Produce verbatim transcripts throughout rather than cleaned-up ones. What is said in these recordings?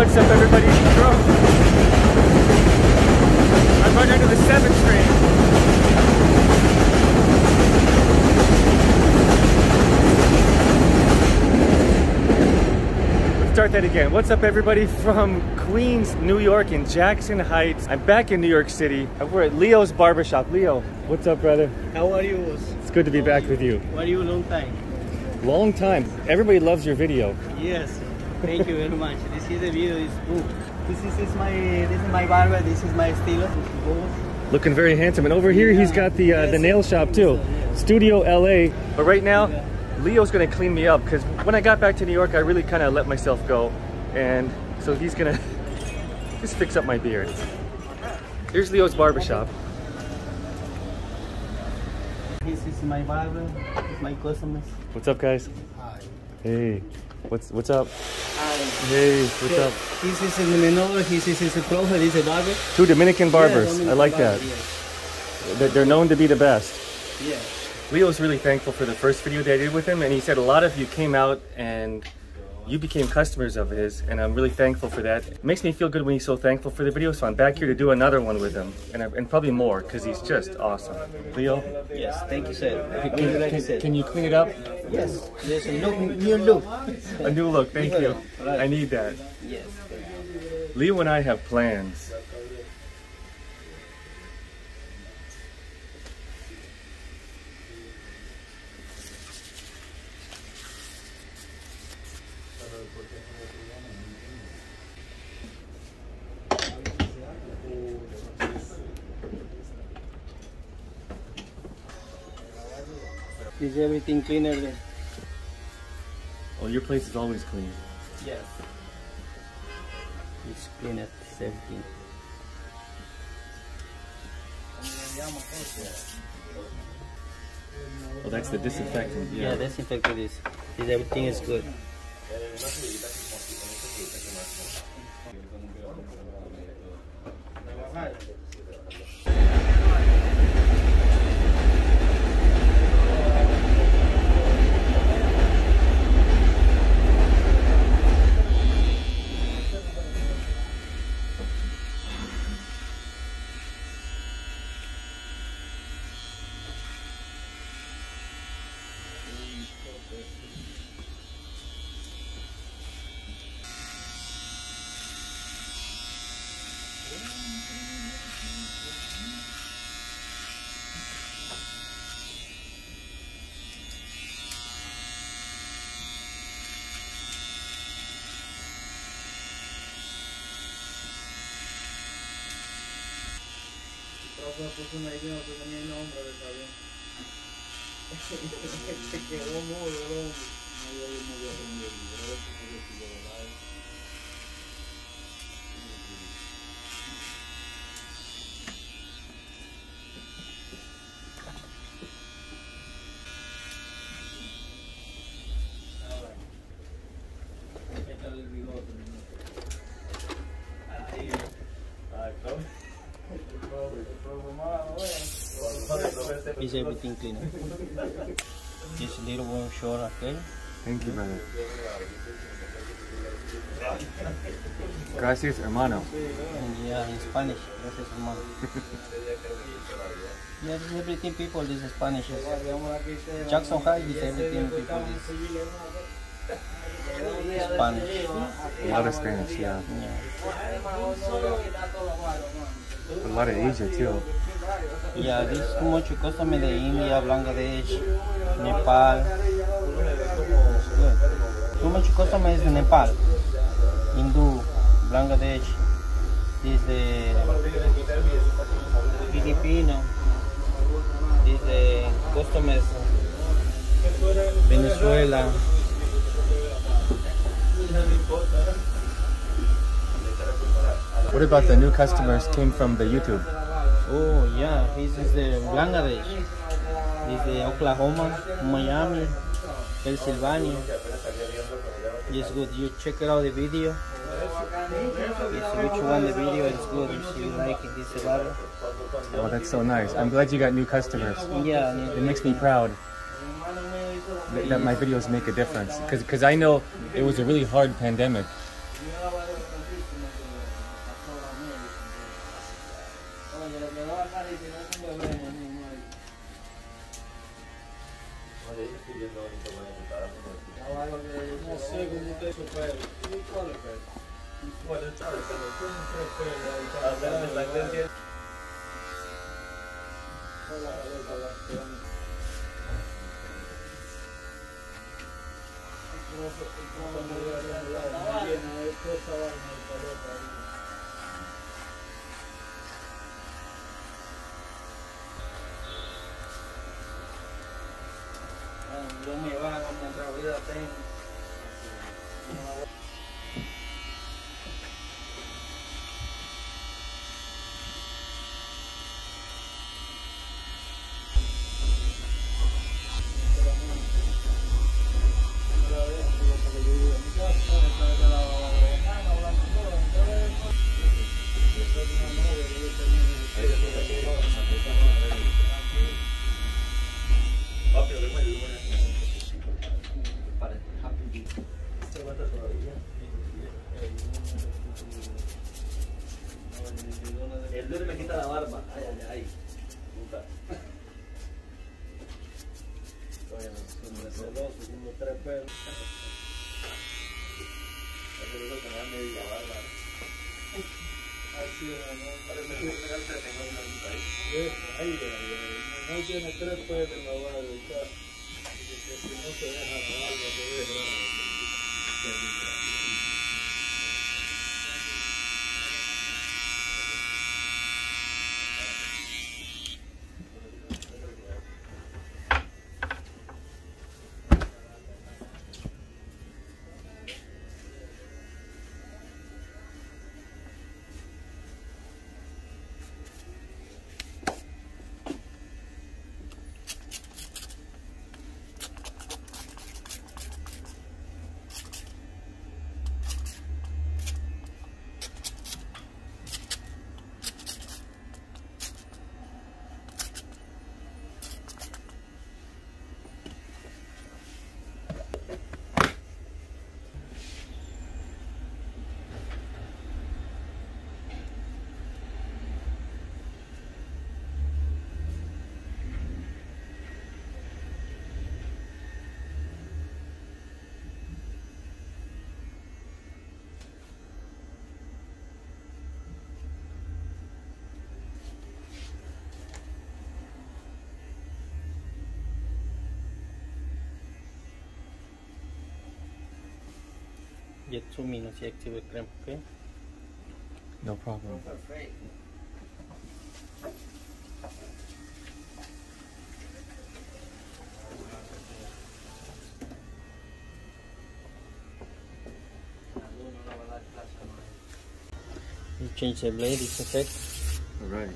What's up, everybody? From I'm running into the seventh train. Let's start that again. What's up, everybody? From Queens, New York, in Jackson Heights. I'm back in New York City. We're at Leo's Barbershop. Leo, what's up, brother? How are you? It's good to be back with you. How are you? Long time. Long time. Everybody loves your video. Yes. Thank you very much. This is the video. Is good. This is, is my this is my barber. This is my stilo. Looking very handsome. And over here, yeah. He's got the uh, yes. the nail shop too. Yeah. Studio L A. But right now, yeah. Leo's gonna clean me up because when I got back to New York, I really kind of let myself go, and so he's gonna just fix up my beard. Here's Leo's Barbershop. This is my barber. This is my customers. What's up, guys? Hi. Hey. What's what's up? Hi. Hey, what's okay. up? This is a Menor, this is a Profe, this is a barber. Two Dominican barbers. Yeah, Dominican I like barber, that. Yes. They're known to be the best. Yeah. Leo's really thankful for the first video that I did with him, and he said a lot of you came out and you became customers of his, and I'm really thankful for that. It makes me feel good when he's so thankful for the video, so I'm back here to do another one with him, and, and probably more, because he's just awesome. Leo? Yes, thank you, sir. Can, can, like can, can you clean it up? Yes, there's a look, new look. A new look, thank you. Right. I need that. Yes. Leo and I have plans. Is everything cleaner than? Oh, your place is always clean. Yes. It's clean at everything. Oh, that's the disinfectant. Yeah, yeah disinfectant is. Is everything is good. Puso una idea, no tenía el nombre del avión. Se quedó mudo, bro. No había ido muy bien, pero eso fue lo que yo hablaba. ¿Qué tal el bigote? Ahí. Ahí está. Is everything clean? Just a little one short, okay? Thank you, brother. Gracias, hermano. And yeah, in Spanish. Gracias, hermano. Yeah, this is everything, people. This is Spanish. Jackson Heights is everything, people. This is Spanish. A lot of Spanish, yeah. Yeah. A lot of Asia too. Yeah, this is too much customer de India, Bangladesh, Nepal. It's good. Too much customer is Nepal, Hindu, Bangladesh. This is the Filipino. This is the customers Venezuela. What about the new customers came from the YouTube? Oh yeah, this is the Bangladesh. This is the Oklahoma, Miami, Pennsylvania. It's good. You check it out the video. It's which one the video is good. You see you making this better. Oh, that's so nice. I'm glad you got new customers. Yeah, it makes me proud that, that my videos make a difference. Because because I know it was a really hard pandemic. No sé cómo usted hizo pelo. ¿Cuál es pelo? ¿Cuál es pelo? Tienen tres pelos ahí. Hola, hola, hola. Cuando yo me llena de toda esa vaina de pelota ahí. Yo me bajo mientras vida tengo. El duende me quita la barba. Ay, ay, ay. Puta. Bueno, son celoso, tengo tres pelos. Es que eso que me da media barba. Así es, ¿no? Parece que me da tengo en mi país. Ay, ay, ay. No tiene tres pelos en la barba, está. Que si no se deja la barba, se deja. Get two minutes y active el cream, ¿ok? No problem. You change the blade, it's effect. Alright.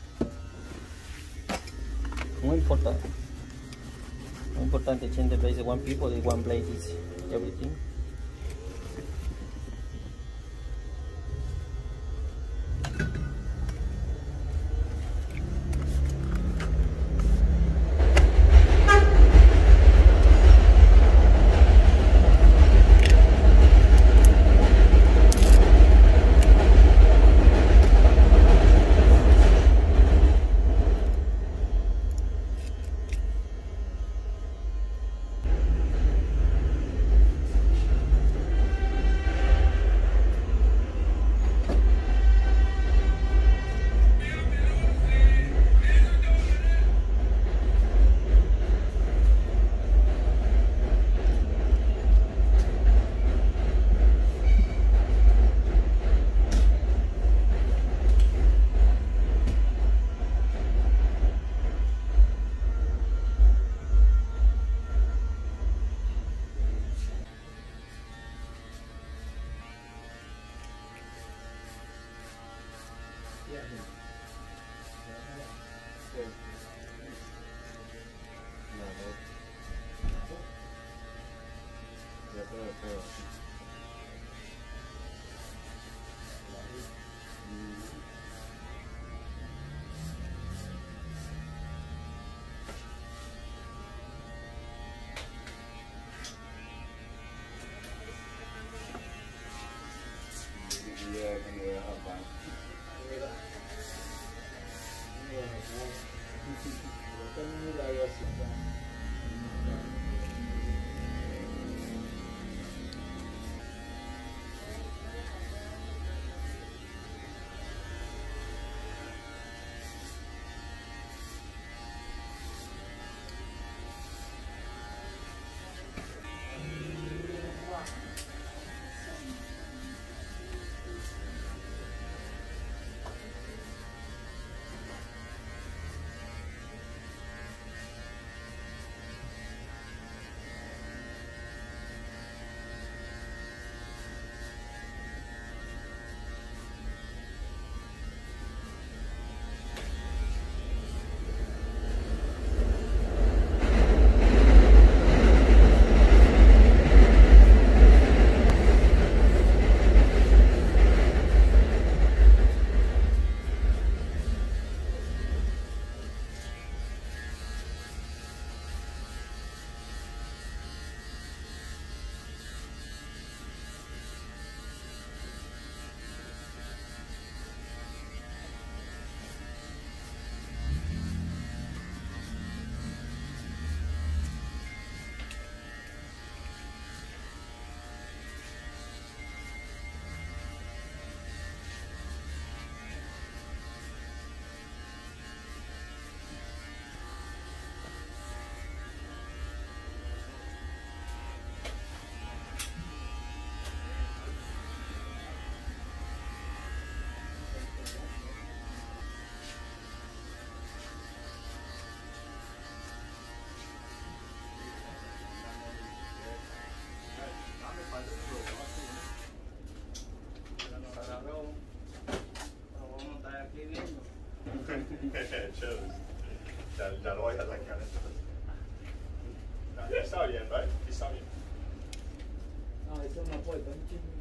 Muy importante. Muy importante change the blade. The one people, the one blade is everything.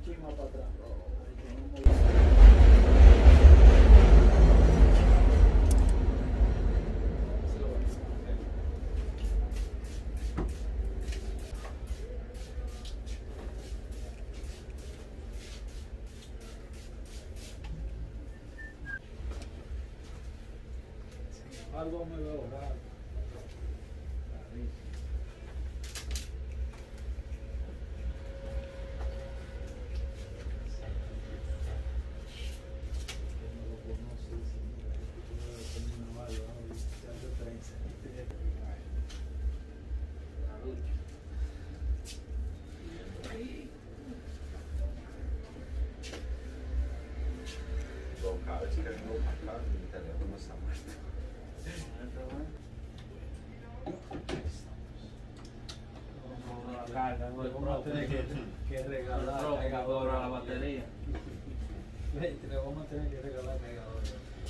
chima para atrás. Algo me va a ahorrar. Vamos a tener que, que regalar el cargador a la batería. Le vamos a tener que regalar cargador.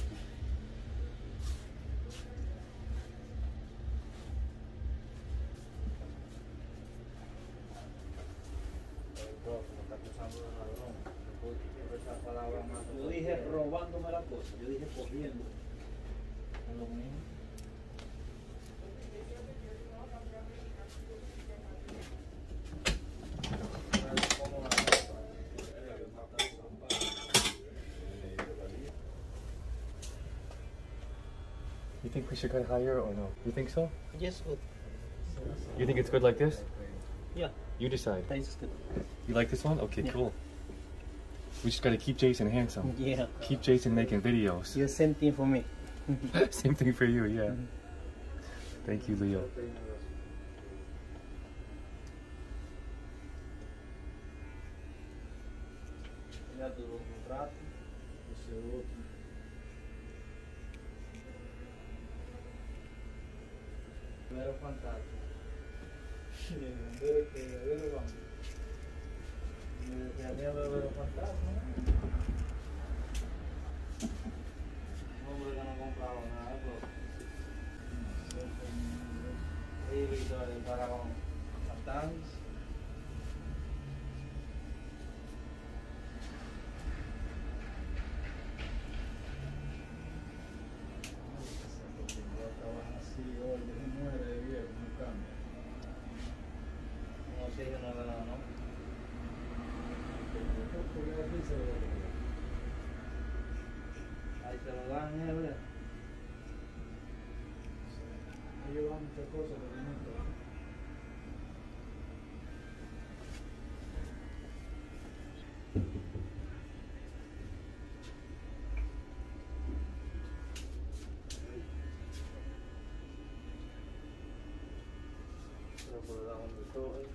Yo dije robándome la cosa, yo dije cogiendo. Es lo mismo. You think we should cut higher or no? You think so? Yes, good. You think it's good like this? Yeah, You decide. that is good. You like this one? Okay, Yeah. cool. We just gotta keep Jason handsome. Yeah. Keep Jason making videos. You same thing for me. Same thing for you, yeah. Mhm. Thank you, Leo. Ya duró un rato, ese otro. Primero fantástico. Desde que desde vamos. Me decía a ver los fantasmas. Un hombre que no compraba nada, pero. Y Víctor, el faraón. Fantasmas. No sé, yo no hago nada, ¿no? Ahí se lo dan, ¿eh? ¿Verdad? Ellos van muchas cosas, pero no todo. Pero por el lado donde estoy.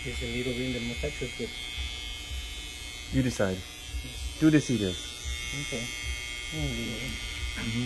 Just a little bit in the mustache is good. You decide. Do this, see this. Okay. Mm-hmm.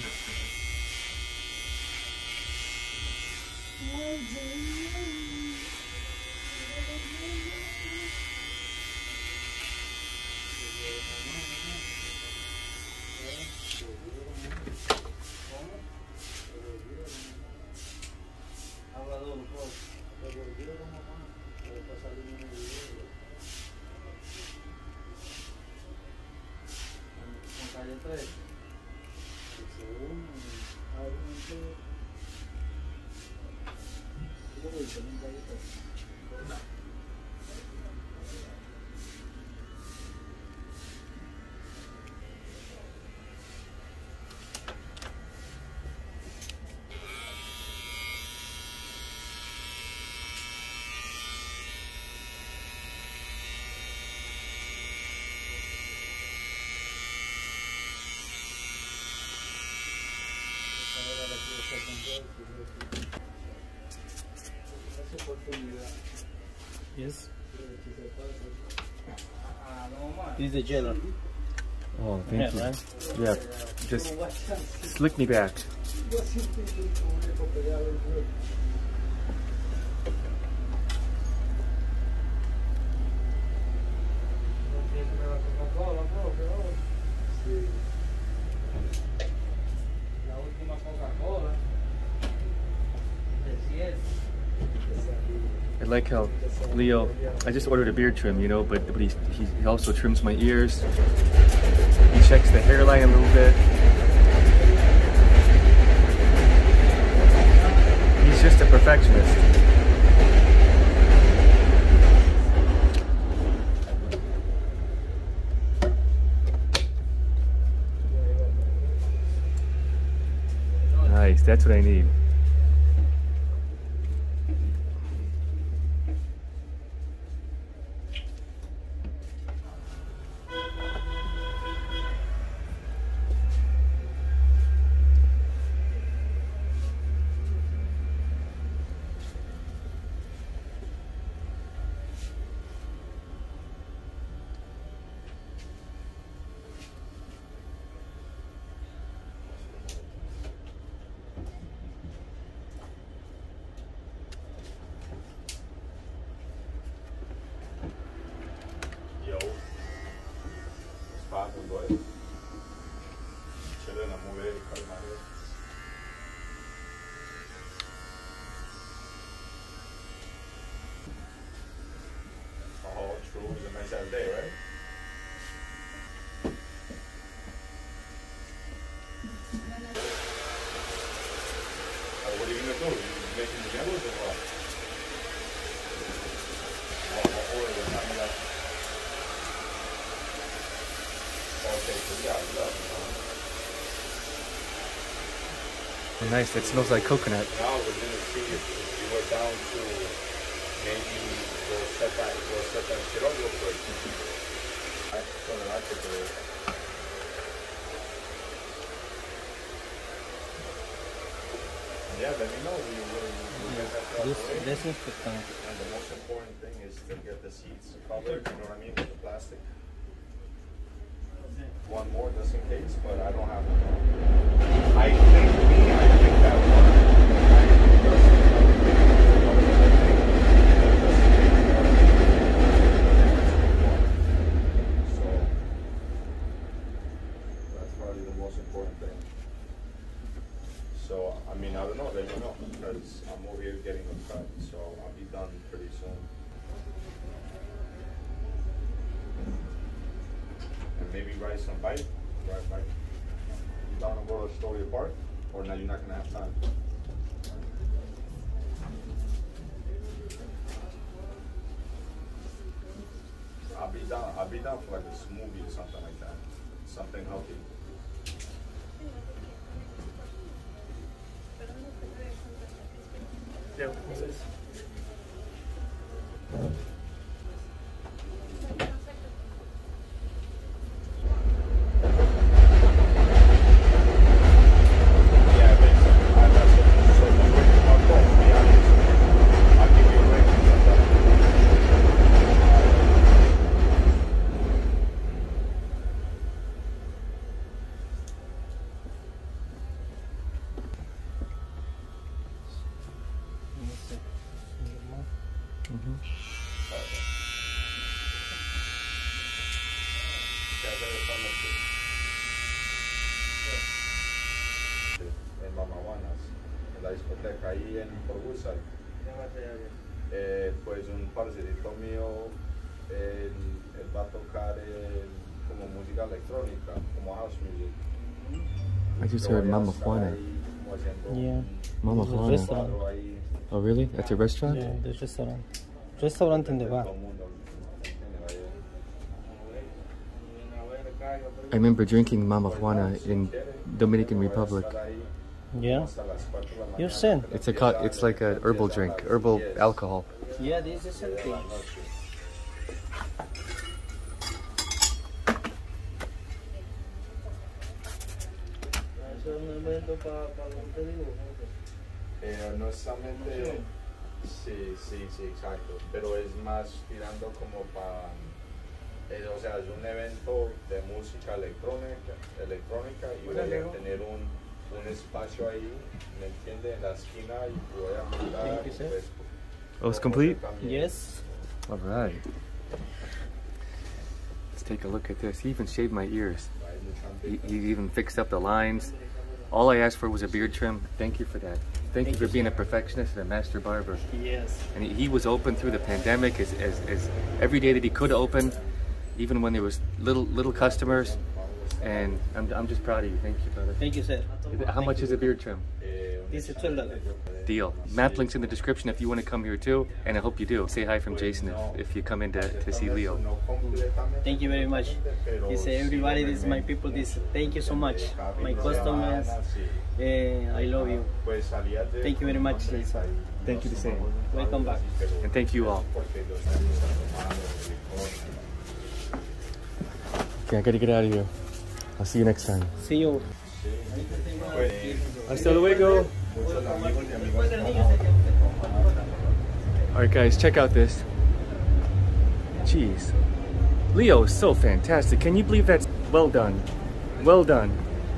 Yes. This is the jello. Oh, thank Yeah, you. right? Yeah, just slick me back. I like how Leo, I just ordered a beard trim, you know, but, but he, he, he also trims my ears. He checks the hairline a little bit. He's just a perfectionist. Nice, that's what I need. Day, right? Uh, what are you gonna do? You making the yellows or what? What, what order? What time you got? Okay, so yeah, yeah. Oh, nice. That smells like coconut. Now we're gonna see if you go down to maybe we'll set that we'll set that shit up real quick. I so that I could do it. Yeah, let me know. We will we'll get that out This of the way. this is the thing. And the most important thing is to get the seats covered, you know what I mean, with the plastic. One more just in case, but I don't have to. I think me, I think that one. So that's probably the most important thing. So I mean, I don't know, let me know, because I'm over here getting a cut, so I'll be done pretty soon. And maybe ride some bike, ride bike. You down to go to Astoria Park, or now you're not gonna have time? I'll be down. I'll be down for like a smoothie or something like that, something healthy. Yeah. Mm-hmm. En Mamajuanas, en la discoteca ahí en Roosevelt. Eh, pues un parcerito mío, él, él va a tocar eh, como música electrónica, como house music. I just heard Mama Juana. Yeah. Mama There's a Juana. restaurant. Oh, really? That's a restaurant? Yeah, there's a restaurant. Restaurant in the bar. I remember drinking Mama Juana in Dominican Republic. Yeah. You're saying? It's a co- it's like a herbal drink, herbal alcohol. Yeah, this is something. Eh, honestamente, sí, sí, sí, exacto. Pero es más tirando como para, eh, o sea, es un evento de música electrónica, electrónica y voy a tener un, un espacio ahí, ¿me entiende? En la esquina y voy a montar. Pues, Oh, it's complete? Yes. All right. Let's take a look at this. He even shaved my ears. He, he even fixed up the lines. All I asked for was a beard trim. Thank you for that. Thank, Thank you for you, being sir. a perfectionist and a master barber. Yes. And he, he was open through the pandemic as, as, as every day that he could open, even when there was little little customers. And I'm, I'm just proud of you. Thank you, brother. Thank you, sir. How Thank much you. is a beard trim? This is twelve dollars. Deal. Map links in the description if you want to come here too, and I hope you do. Say hi from Jason if, if you come in to, to see Leo. Thank you very much. He said, everybody, this is my people. This, thank you so much. My customers, uh, I love you. Thank you very much, Jason. Thank you the same. Welcome back. And thank you all. Okay, I gotta get out of here. I'll see you next time. See you. Hasta luego. Alright guys, check out this. Jeez. Leo is so fantastic. Can you believe that's well done? Well done.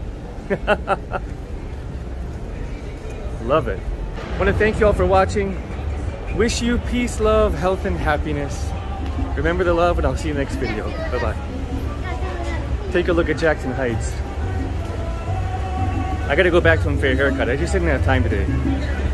Love it. I want to thank you all for watching. Wish you peace, love, health, and happiness. Remember the love, and I'll see you in the next video. Bye-bye. Take a look at Jackson Heights. I gotta go back to him for a haircut. I just didn't have time today.